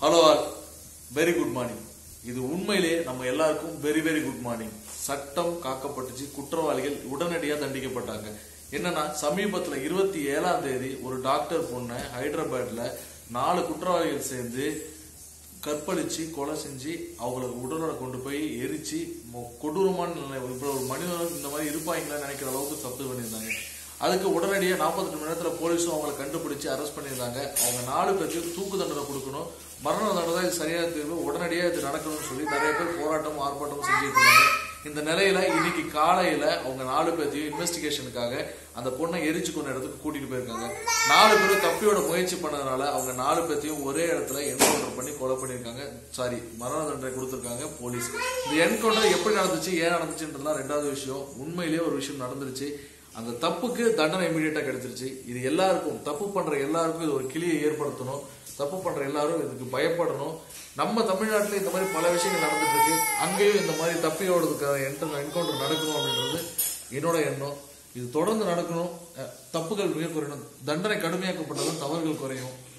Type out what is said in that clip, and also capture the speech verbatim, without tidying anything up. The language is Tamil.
Hello all, very good morning. இது உண்மையிலே நம்ம எல்லாருக்கும் வெரி வெரி குட் மார்னிங். சட்டம் காக்கப்பட்டுச்சு, குற்றவாளிகள் உடனடியாக தண்டிக்கப்பட்டாங்க. என்னன்னா, சமீபத்துல இருபத்தி ஏழாம் தேதி ஒரு டாக்டர் பொண்ணை ஹைதராபாத்ல நாலு குற்றவாளிகள் சேர்ந்து கற்பழிச்சு கொலை செஞ்சு அவங்களுக்கு உடலோட கொண்டு போய் எரிச்சு கொடூரமான ஒரு மனிதர்கள் இந்த மாதிரி இருப்பாங்களா நினைக்கிற அளவுக்கு தப்பு பண்ணியிருந்தாங்க. அதுக்கு உடனடியாக நாற்பத்தி மணி நேரத்தில் போலீஸும் அவங்களை கண்டுபிடிச்சு அரெஸ்ட் பண்ணியிருந்தாங்க. அவங்க நாலு பேருக்கு தூக்கு தண்டனை கொடுக்கணும், மரண தண்டனை தான் இது சரியான தீர்வு, உடனடியாக இது நடக்கணும்னு சொல்லி நிறைய பேர் போராட்டம் ஆர்ப்பாட்டம் செஞ்சுட்டு இருந்தாங்க. இந்த நிலையில இன்னைக்கு காலையில அவங்க நாலு பேர்த்தையும் இன்வெஸ்டிகேஷனுக்காக அந்த பொண்ணை எரிச்சு கொண்ட இடத்துக்கு கூட்டிட்டு போயிருக்காங்க. நாலு பேரும் தப்பியோட முயற்சி பண்ணதுனால அவங்க நாலு பேர்த்தையும் ஒரே இடத்துல என்கவுண்டர் பண்ணி கொலை பண்ணிருக்காங்க. சாரி, மரண தண்டனை கொடுத்திருக்காங்க போலீஸ். இந்த என்கவுண்டர் எப்படி நடந்துச்சு, ஏன் நடந்துச்சுன்றதுலாம் ரெண்டாவது விஷயம். உண்மையிலேயே ஒரு விஷயம் நடந்துருச்சு. அந்த தப்புக்கு தண்டனை இமீடியட்டா கிடைச்சிருச்சு. இது எல்லாருக்கும், தப்பு பண்ற எல்லாருக்கும் இது ஒரு கிளியை ஏற்படுத்தணும். தப்பு பண்ற எல்லாரும் இதுக்கு பயப்படணும். நம்ம தமிழ்நாட்டில் இந்த மாதிரி பல விஷயங்கள் நடந்துட்டு இருக்கு. அங்கேயும் இந்த மாதிரி தப்பியோடுறதுக்கான என்கவுண்டர் நடக்கணும் அப்படின்றது என்னோட எண்ணம். இது தொடர்ந்து நடக்கணும். தப்புகள் மிக குறையணும், தண்டனை கடுமையாக்கப்பட்டாலும் தவறுகள் குறையும்.